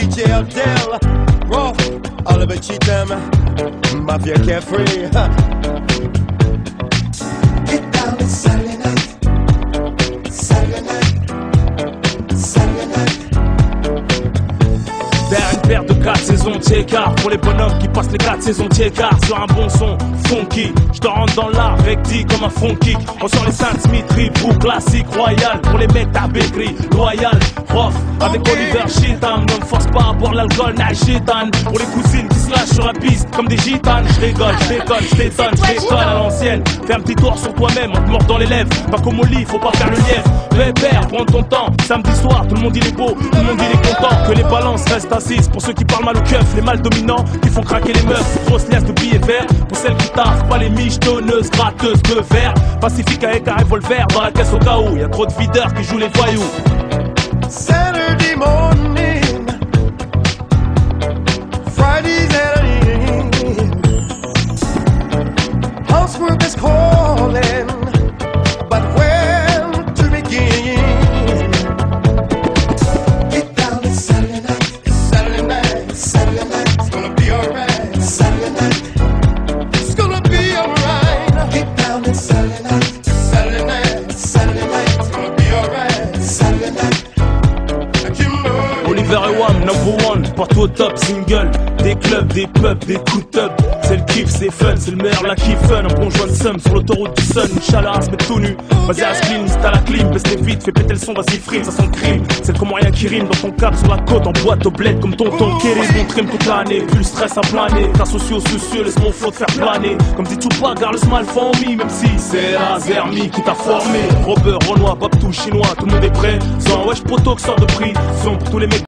DJ Abdel, Roth, Oliver Cheatham, Mafia Carefree. Get down, it's Saturday night. Saturday night. Saturday night. Vers une paire de 4 saisons d'écart pour les bonhommes qui passent les 4 saisons d'écart sur un bon son funky. Je te rentre dans l'art recti comme un front kick. On sort les Saint Smith, ou classique royal pour les mecs d'Abekri, loyal, rough avec Oliver Cheatham. Ne me force pas à boire l'alcool, nage gitane. Pour les cousines qui se lâchent sur la piste comme des gitanes. Je rigole, je déconne, je détonne à l'ancienne. Fais un petit tour sur toi-même en te mordant les lèvres. Pas comme au lit, faut pas faire le lièvre. Pépère, prends ton temps. Samedi soir, tout le monde il est beau, tout le monde il est content. Que les balances restent assises pour ceux qui parlent mal au keuf. Les mâles dominants qui font craquer les meufs. Grosse liasse de billets verts pour celles qui taffent. Pas les michetonneuses, gratteuses de verre. Pacifique avec un revolver dans la caisse au cas où. Y'a trop de videurs qui jouent les voyous. Saturday morning, Friday's at an end. Housework is calling, but where to begin? Get down, it's Saturday night. It's Saturday night, Saturday night. it's gonna be alright. Saturday night. It's gonna be alright. Get down, it's Saturday night. Saturday night, Saturday night. it's gonna be alright. Saturday night. Oliver et Wham, number one, partout au top, single. Des clubs, des pubs, des coups de tub. C'est le kiff, c'est fun, c'est le meilleur, la kiff fun. Un bon joint de somme sur l'autoroute du sun. Inch'Allah, se met tout nu. Vas-y, à clean, c'est à la clim, baisse les vite, fais péter le son, vas-y, frime, ça sent le crime. C'est comme rien qui rime dans ton cap sur la côte, en boîte au bled comme tonton Kerry. On trim toute l'année, plus le stress à planer. Cas sociaux, soucieux, laisse mon flot te faire planer. Comme dit Tupac, garde le smile for me, même si c'est la Zermi qui t'a formé. Robert, Renoir, Babtou, Chinois, tout le monde est prêt. Sans wesh, poto, que sort de prix. Son pour tous les mecs.